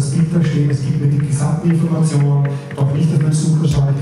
das Bild da steht, es gibt mir die gesamten Informationen, doch nicht, dass mein Sucher sagt,